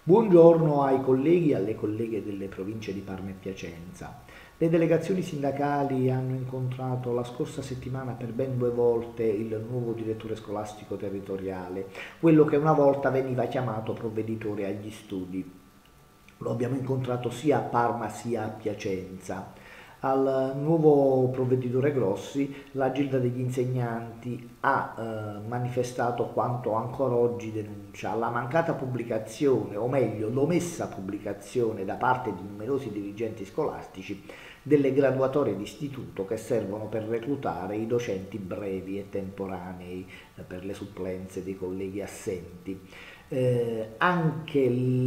Buongiorno ai colleghi e alle colleghe delle province di Parma e Piacenza. Le delegazioni sindacali hanno incontrato la scorsa settimana per ben 2 volte il nuovo direttore scolastico territoriale, quello che una volta veniva chiamato provveditore agli studi. Lo abbiamo incontrato sia a Parma sia a Piacenza. Al nuovo provveditore Grossi, la Gilda degli insegnanti ha manifestato quanto ancora oggi denuncia: la mancata pubblicazione, o meglio l'omessa pubblicazione da parte di numerosi dirigenti scolastici delle graduatorie d'istituto che servono per reclutare i docenti brevi e temporanei per le supplenze dei colleghi assenti. Anche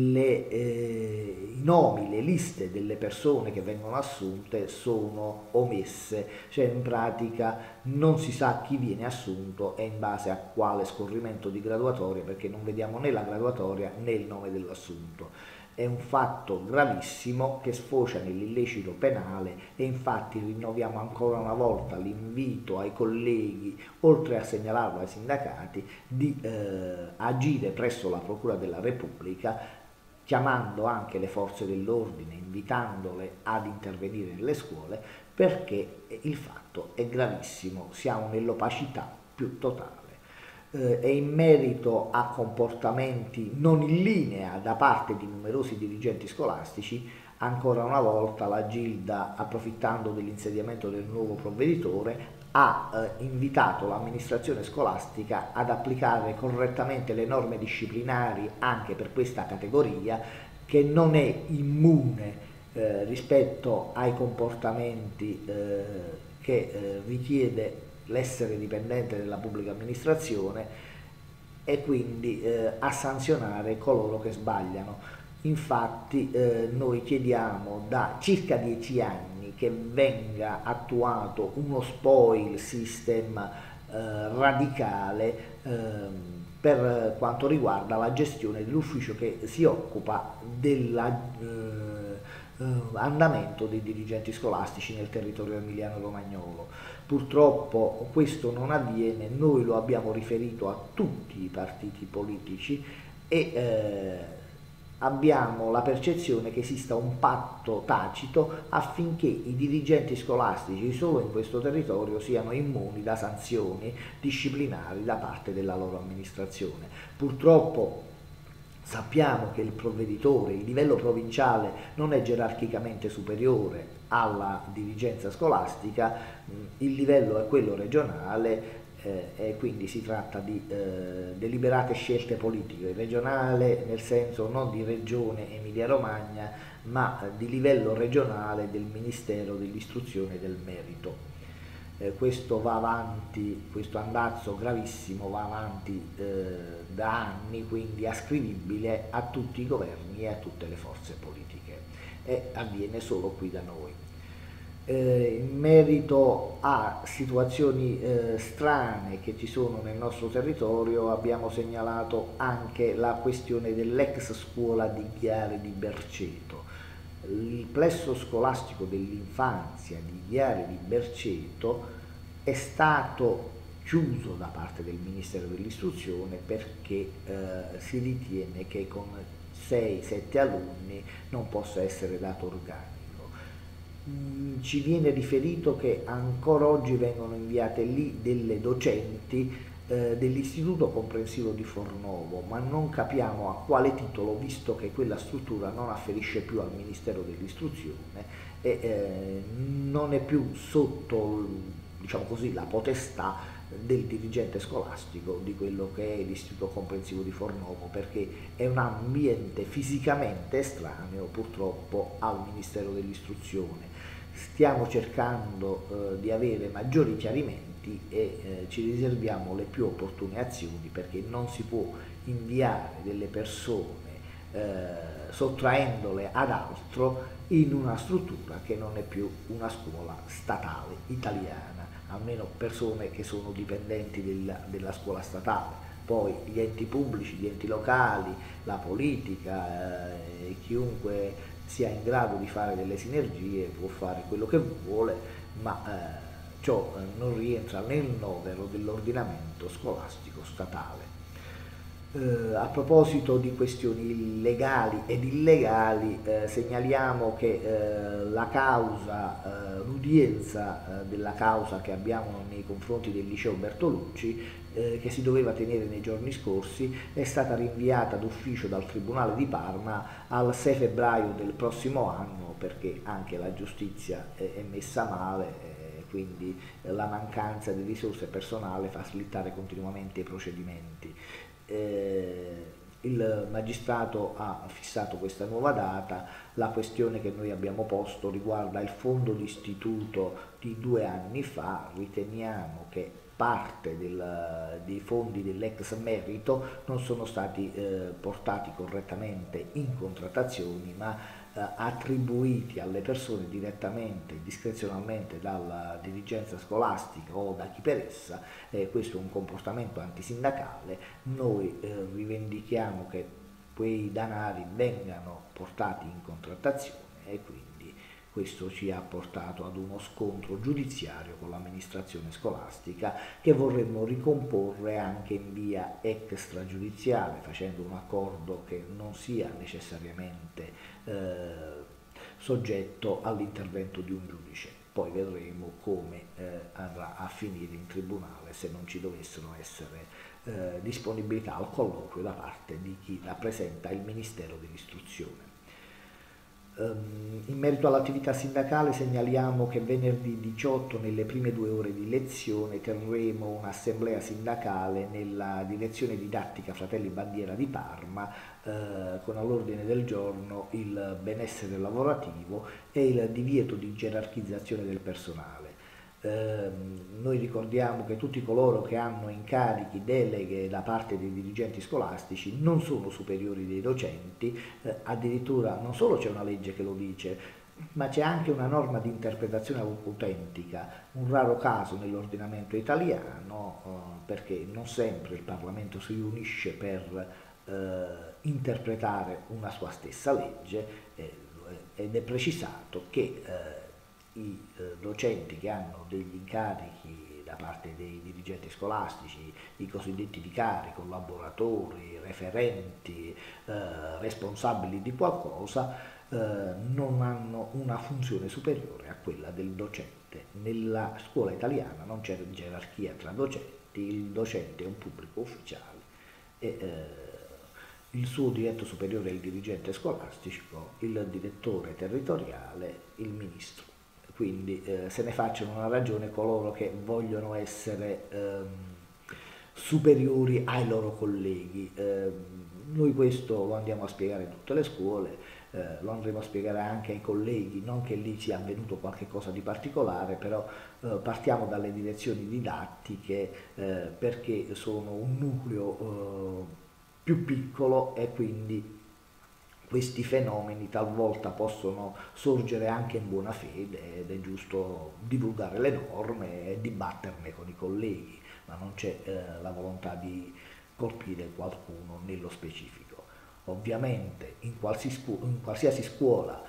i nomi, le liste delle persone che vengono assunte sono omesse, cioè in pratica non si sa chi viene assunto e in base a quale scorrimento di graduatoria, perché non vediamo né la graduatoria né il nome dell'assunto. È un fatto gravissimo che sfocia nell'illecito penale e infatti rinnoviamo ancora una volta l'invito ai colleghi, oltre a segnalarlo ai sindacati, di agire presso la Procura della Repubblica, chiamando anche le forze dell'ordine, invitandole ad intervenire nelle scuole, perché il fatto è gravissimo, siamo nell'opacità più totale. E in merito a comportamenti non in linea da parte di numerosi dirigenti scolastici, ancora una volta la Gilda, approfittando dell'insediamento del nuovo provveditore, ha invitato l'amministrazione scolastica ad applicare correttamente le norme disciplinari anche per questa categoria, che non è immune rispetto ai comportamenti che richiede l'essere dipendente della pubblica amministrazione, e quindi a sanzionare coloro che sbagliano. Infatti noi chiediamo da circa 10 anni che venga attuato uno spoil system radicale per quanto riguarda la gestione dell'ufficio che si occupa dell'andamento dei dirigenti scolastici nel territorio emiliano-romagnolo. Purtroppo questo non avviene, noi lo abbiamo riferito a tutti i partiti politici e abbiamo la percezione che esista un patto tacito affinché i dirigenti scolastici solo in questo territorio siano immuni da sanzioni disciplinari da parte della loro amministrazione. Purtroppo sappiamo che il provveditore, il livello provinciale, non è gerarchicamente superiore alla dirigenza scolastica, il livello è quello regionale e quindi si tratta di deliberate scelte politiche, regionale nel senso non di regione Emilia-Romagna, ma di livello regionale del Ministero dell'Istruzione e del Merito. Questo va avanti, questo andazzo gravissimo va avanti da anni, quindi ascrivibile a tutti i governi e a tutte le forze politiche, e avviene solo qui da noi. In merito a situazioni strane che ci sono nel nostro territorio, abbiamo segnalato anche la questione dell'ex scuola di Ghiare di Berceto. Il plesso scolastico dell'infanzia di Ghiare di Berceto è stato chiuso da parte del Ministero dell'Istruzione perché si ritiene che con 6-7 alunni non possa essere dato organico. Ci viene riferito che ancora oggi vengono inviate lì delle docenti dell'Istituto Comprensivo di Fornovo, ma non capiamo a quale titolo, visto che quella struttura non afferisce più al Ministero dell'Istruzione e non è più sotto, diciamo così, la potestà del dirigente scolastico di quello che è l'Istituto Comprensivo di Fornovo, perché è un ambiente fisicamente estraneo purtroppo al Ministero dell'Istruzione. Stiamo cercando di avere maggiori chiarimenti e ci riserviamo le più opportune azioni, perché non si può inviare delle persone sottraendole ad altro in una struttura che non è più una scuola statale italiana, almeno persone che sono dipendenti della scuola statale. Poi gli enti pubblici, gli enti locali, la politica, chiunque sia in grado di fare delle sinergie può fare quello che vuole, ma ciò non rientra nel novero dell'ordinamento scolastico statale. A proposito di questioni legali ed illegali, segnaliamo che l'udienza della causa che abbiamo nei confronti del liceo Bertolucci, che si doveva tenere nei giorni scorsi, è stata rinviata d'ufficio dal Tribunale di Parma al 6 febbraio del prossimo anno, perché anche la giustizia è messa male. Quindi la mancanza di risorse e personale fa slittare continuamente i procedimenti. Il magistrato ha fissato questa nuova data. La questione che noi abbiamo posto riguarda il fondo d'istituto di 2 anni fa. Riteniamo che parte dei fondi dell'ex merito non sono stati portati correttamente in contrattazioni, ma attribuiti alle persone direttamente, discrezionalmente dalla dirigenza scolastica o da chi per essa. Questo è un comportamento antisindacale. Noi rivendichiamo che quei danari vengano portati in contrattazione e quindi questo ci ha portato ad uno scontro giudiziario con l'amministrazione scolastica, che vorremmo ricomporre anche in via extragiudiziale, facendo un accordo che non sia necessariamente soggetto all'intervento di un giudice. Poi vedremo come andrà a finire in tribunale, se non ci dovessero essere disponibilità al colloquio da parte di chi rappresenta il Ministero dell'Istruzione. In merito all'attività sindacale segnaliamo che venerdì 18 nelle prime 2 ore di lezione terremo un'assemblea sindacale nella direzione didattica Fratelli Bandiera di Parma, con all'ordine del giorno il benessere lavorativo e il divieto di gerarchizzazione del personale. Noi ricordiamo che tutti coloro che hanno incarichi, deleghe da parte dei dirigenti scolastici non sono superiori dei docenti, addirittura non solo c'è una legge che lo dice, ma c'è anche una norma di interpretazione autentica, un raro caso nell'ordinamento italiano, perché non sempre il Parlamento si riunisce per interpretare una sua stessa legge, ed è precisato che i docenti che hanno degli incarichi da parte dei dirigenti scolastici, i cosiddetti vicari, collaboratori, referenti, responsabili di qualcosa, non hanno una funzione superiore a quella del docente. Nella scuola italiana non c'è gerarchia tra docenti, il docente è un pubblico ufficiale e il suo diretto superiore è il dirigente scolastico, il direttore territoriale, il ministro. Quindi se ne facciano una ragione coloro che vogliono essere superiori ai loro colleghi. Noi questo lo andiamo a spiegare in tutte le scuole, lo andremo a spiegare anche ai colleghi, non che lì sia avvenuto qualche cosa di particolare, però partiamo dalle direzioni didattiche, perché sono un nucleo più piccolo e quindi questi fenomeni talvolta possono sorgere anche in buona fede ed è giusto divulgare le norme e dibatterne con i colleghi, ma non c'è la volontà di colpire qualcuno nello specifico. Ovviamente in qualsiasi scuola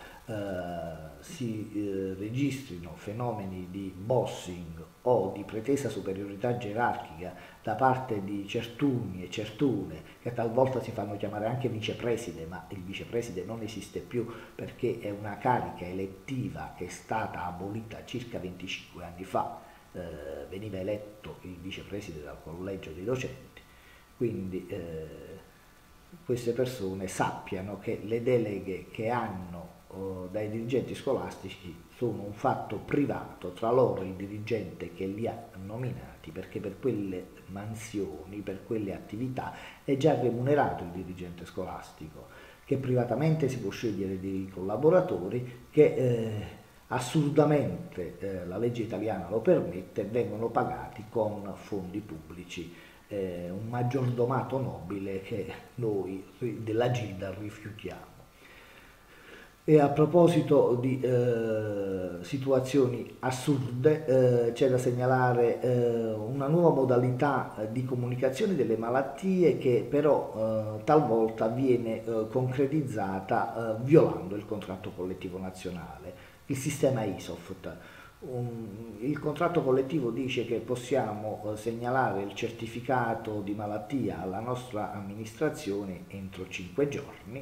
si registrino fenomeni di bossing o di pretesa superiorità gerarchica da parte di certuni e certune, che talvolta si fanno chiamare anche vicepreside, ma il vicepreside non esiste più perché è una carica elettiva che è stata abolita circa 25 anni fa, veniva eletto il vicepreside dal collegio dei docenti, quindi queste persone sappiano che le deleghe che hanno dai dirigenti scolastici sono un fatto privato tra loro e il dirigente che li ha nominati, perché per quelle mansioni, per quelle attività è già remunerato il dirigente scolastico, che privatamente si può scegliere dei collaboratori che assurdamente la legge italiana lo permette, vengono pagati con fondi pubblici. Un maggiordomato nobile che noi della Gilda rifiutiamo. E a proposito di situazioni assurde, c'è da segnalare una nuova modalità di comunicazione delle malattie che però talvolta viene concretizzata violando il contratto collettivo nazionale, il sistema ISOFT. Il contratto collettivo dice che possiamo segnalare il certificato di malattia alla nostra amministrazione entro 5 giorni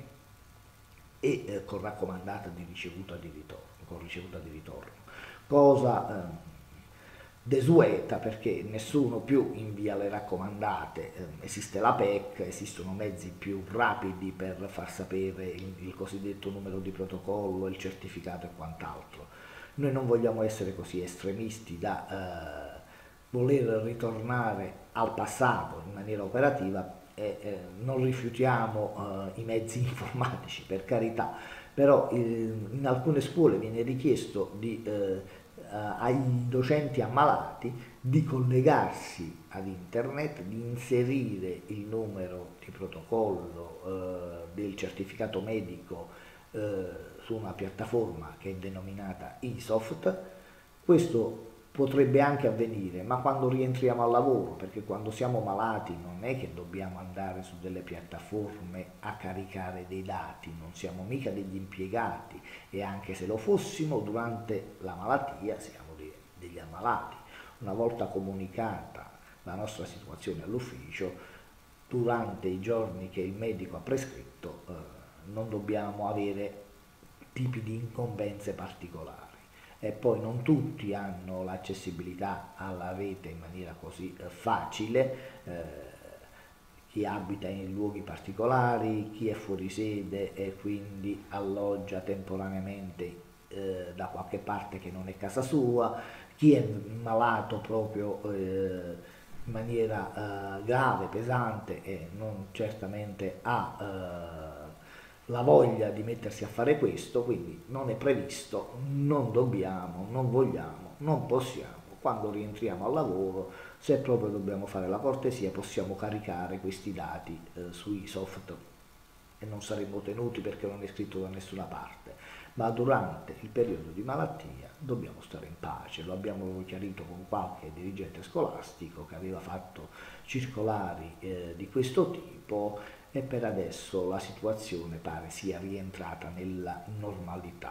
e con raccomandata di ricevuta di ritorno, cosa desueta perché nessuno più invia le raccomandate, esiste la PEC, esistono mezzi più rapidi per far sapere il cosiddetto numero di protocollo, il certificato e quant'altro. Noi non vogliamo essere così estremisti da voler ritornare al passato in maniera operativa e non rifiutiamo i mezzi informatici, per carità, però in alcune scuole viene richiesto ai docenti ammalati di collegarsi ad internet, di inserire il numero di protocollo del certificato medico su una piattaforma che è denominata eSoft. Questo potrebbe anche avvenire, ma quando rientriamo al lavoro, perché quando siamo malati non è che dobbiamo andare su delle piattaforme a caricare dei dati, non siamo mica degli impiegati e anche se lo fossimo durante la malattia siamo degli ammalati. Una volta comunicata la nostra situazione all'ufficio, durante i giorni che il medico ha prescritto non dobbiamo avere tipi di incombenze particolari. E poi non tutti hanno l'accessibilità alla rete in maniera così facile, chi abita in luoghi particolari, chi è fuori sede e quindi alloggia temporaneamente da qualche parte che non è casa sua, chi è malato proprio in maniera grave, pesante e non certamente ha la voglia di mettersi a fare questo, quindi non è previsto, non dobbiamo, non vogliamo, non possiamo. Quando rientriamo al lavoro, se proprio dobbiamo fare la cortesia, possiamo caricare questi dati sui soft e non saremmo tenuti perché non è scritto da nessuna parte, ma durante il periodo di malattia dobbiamo stare in pace. Lo abbiamo chiarito con qualche dirigente scolastico che aveva fatto circolari di questo tipo e per adesso la situazione pare sia rientrata nella normalità.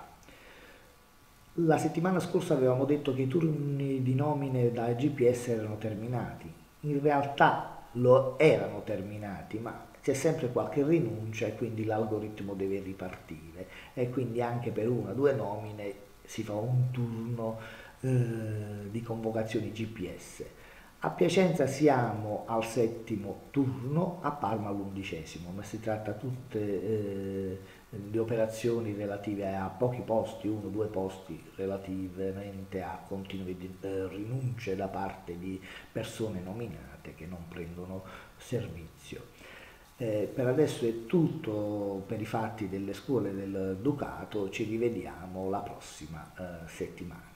La settimana scorsa avevamo detto che i turni di nomine da GPS erano terminati, in realtà lo erano terminati, ma c'è sempre qualche rinuncia e quindi l'algoritmo deve ripartire e quindi anche per una o due nomine si fa un turno di convocazioni GPS. A Piacenza siamo al 7° turno, a Parma all'11°, ma si tratta tutte di operazioni relative a pochi posti, 1 o 2 posti relativamente a continue rinunce da parte di persone nominate che non prendono servizio. Per adesso è tutto per i fatti delle scuole del Ducato, ci rivediamo la prossima settimana.